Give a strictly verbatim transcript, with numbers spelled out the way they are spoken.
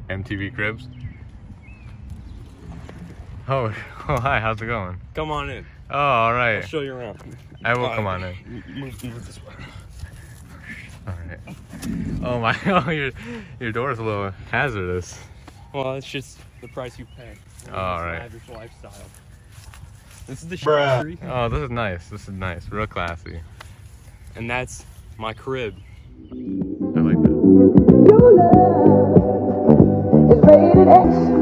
M T V Cribs. Oh, oh, hi, how's it going? Come on in. Oh, all right. I'll show you around. I will Uh, come on in. Move, move this way. All right. Oh my, oh, your, your door's a little hazardous. Well, it's just the price you pay. All right. Lavish lifestyle. This is the Bruh. tree, Oh, this is nice. This is nice. Real classy. and that's my crib. I like that. Your love is rated X.